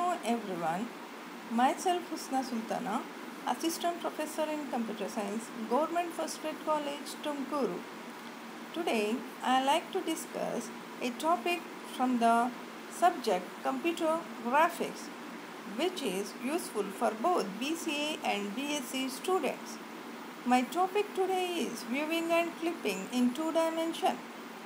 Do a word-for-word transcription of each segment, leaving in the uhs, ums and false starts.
Hello everyone, myself Husna Sultana, Assistant Professor in Computer Science, Government First Grade College, Tumkuru. Today I like to discuss a topic from the subject Computer Graphics, which is useful for both B C A and B S c students. My topic today is viewing and clipping in two dimensions.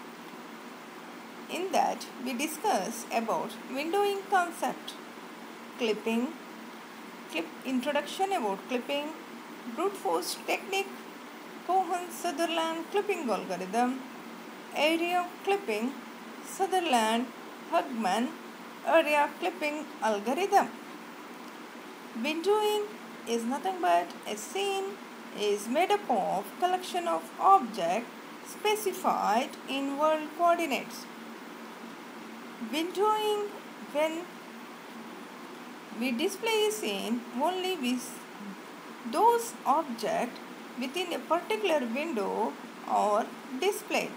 In that, we discuss about windowing concept, clipping, clip introduction about clipping, brute force technique, Cohen-Sutherland clipping algorithm, area clipping, Sutherland-Hugman area clipping algorithm. Windowing is nothing but a scene is made up of collection of objects specified in world coordinates. Windowing, when we display a scene only with those objects within a particular window are displayed,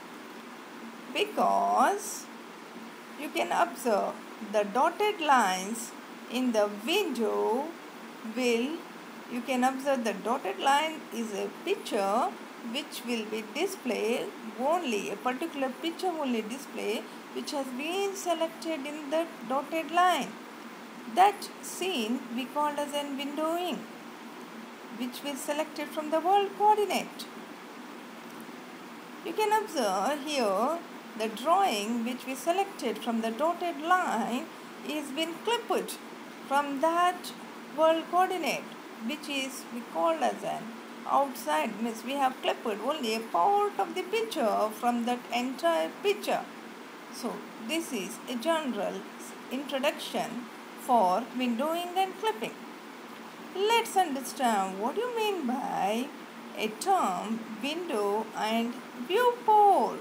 because you can observe the dotted lines in the window will you can observe the dotted line is a picture which will be displayed only a particular picture only display which has been selected in the dotted line. That scene we called as an windowing, which we selected from the world coordinate. You can observe here the drawing which we selected from the dotted line is been clipped from that world coordinate, which is we called as an outside, means we have clipped only a part of the picture from that entire picture. So this is a general introduction for windowing and clipping. Let's understand what you mean by a term window and viewport.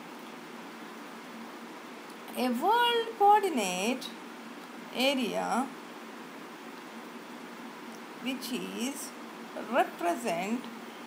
A world coordinate area which is represent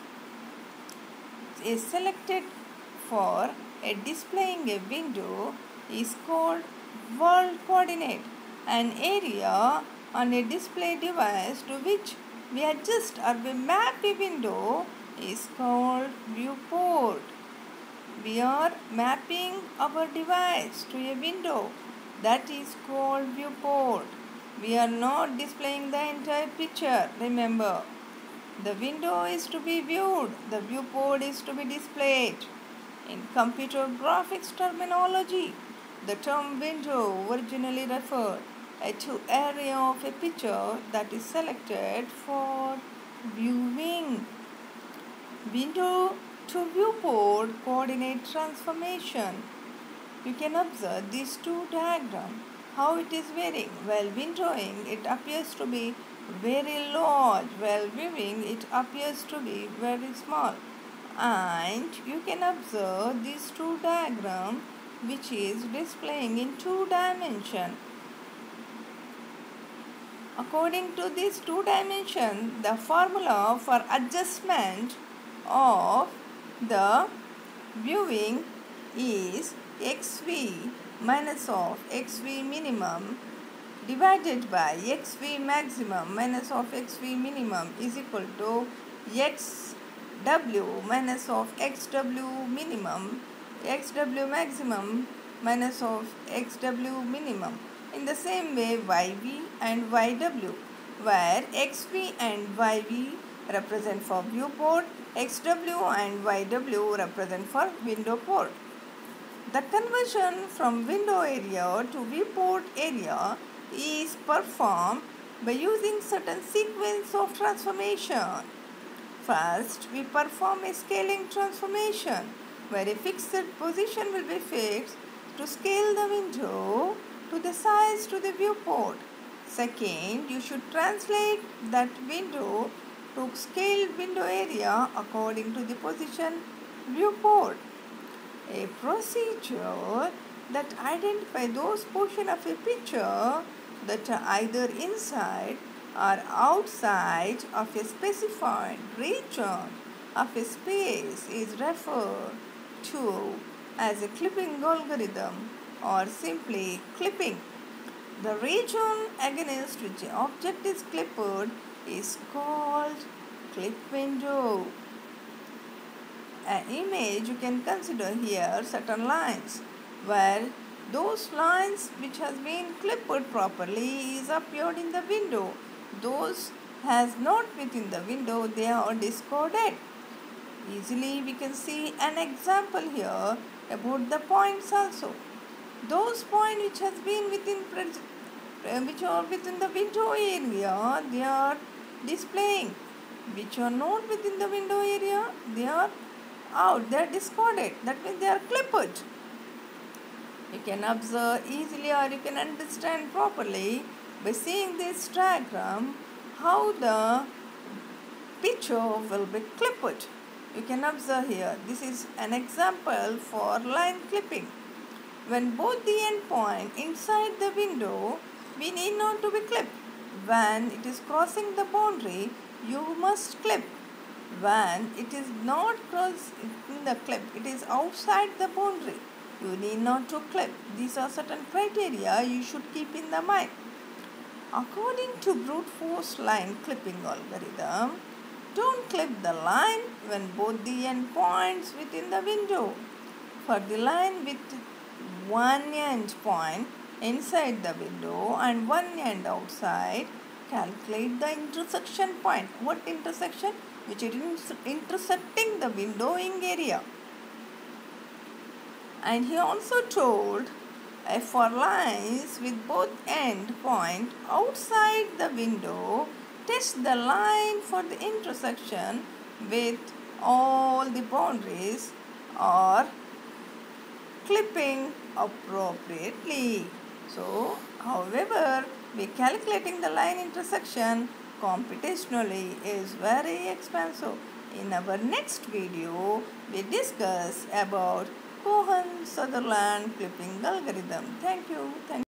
is selected for a displaying a window is called world coordinate. An area on a display device to which we adjust or we map a window is called viewport. We are mapping our device to a window, that is called viewport. We are not displaying the entire picture. Remember, the window is to be viewed, the viewport is to be displayed. In computer graphics terminology, the term window originally referred to area of a picture that is selected for viewing. Window to viewport coordinate transformation. You can observe these two diagrams, how it is varying. While windowing, it appears to be very large, while viewing, it appears to be very small. And you can observe these two diagrams which is displaying in two dimensions. According to these two dimensions, the formula for adjustment of the viewing is xv minus of xv minimum divided by xv maximum minus of xv minimum is equal to xw minus of xw minimum xw maximum minus of xw minimum. In the same way, yv and yw, where xv and yv represent for viewport, xw and yw represent for window port. The conversion from window area to viewport area is performed by using certain sequence of transformation. First, we perform a scaling transformation where a fixed position will be fixed to scale the window to the size to the viewport. Second, you should translate that window to scaled window area according to the position viewport. A procedure that identifies those portions of a picture that are either inside or outside of a specified region of a space is referred to as a clipping algorithm or simply clipping. The region against which the object is clipped is called clip window. An image you can consider here certain lines where those lines which has been clipped properly is appeared in the window. Those has not within the window, they are discarded. Easily we can see an example here about the points also. Those points which has been within which are within the window area, they are displaying. Which are not within the window area, they are out, they are discarded. That means they are clipped. You can observe easily or you can understand properly by seeing this diagram how the picture will be clipped. You can observe here, this is an example for line clipping. When both the end point inside the window, we need not to be clipped. When it is crossing the boundary, you must clip. When it is not crossing the clip, it is outside the boundary, you need not to clip. These are certain criteria you should keep in the mind. According to brute force line clipping algorithm, don't clip the line when both the end points within the window. For the line with one end point inside the window and one end outside, calculate the intersection point. What intersection? Which is intersecting the windowing area. And he also told uh, for lines with both end point outside the window, test the line for the intersection with all the boundaries or clipping appropriately. So, however, we calculating the line intersection computationally is very expensive. In our next video, we discuss about Cohen-Sutherland clipping algorithm. Thank you. Thank